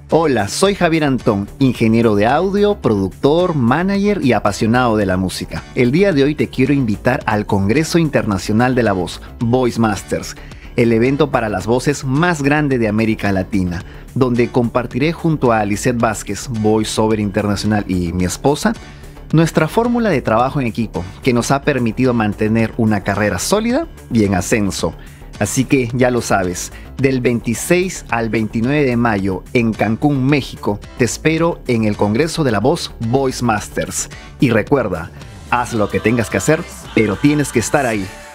Hola, soy Javier Antón, ingeniero de audio, productor, manager y apasionado de la música. El día de hoy te quiero invitar al Congreso Internacional de la Voz, Voice Masters, el evento para las voces más grande de América Latina, donde compartiré junto a Lisette Vázquez, voiceover internacional, y mi esposa, nuestra fórmula de trabajo en equipo, que nos ha permitido mantener una carrera sólida y en ascenso. Así que ya lo sabes, del 26 al 29 de mayo en Cancún, México, te espero en el Congreso de la Voz Voice Masters. Y recuerda, haz lo que tengas que hacer, pero tienes que estar ahí.